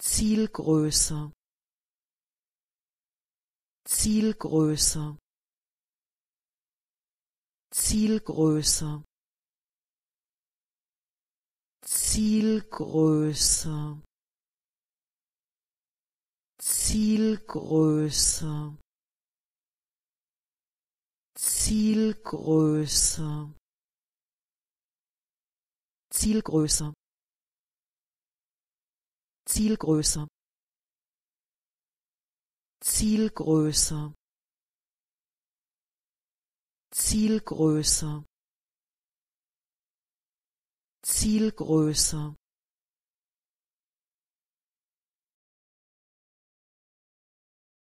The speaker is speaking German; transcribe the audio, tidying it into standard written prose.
Zielgröße, Zielgröße, Zielgröße, Zielgröße, Zielgröße, Zielgröße, Zielgröße, Zielgröße, Zielgröße, Zielgröße, Zielgröße,